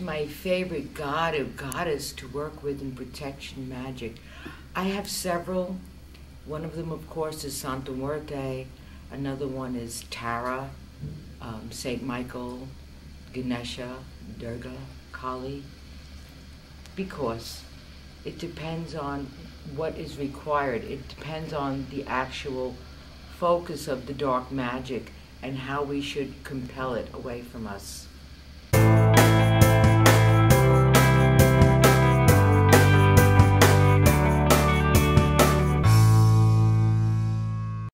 my favorite god or goddess to work with in protection magic? I have several. One of them, of course, is Santa Muerte. Another one is Tara, Saint Michael, Ganesha, Durga, Kali. Because it depends on what is required. It depends on the actual focus of the dark magic and how we should compel it away from us.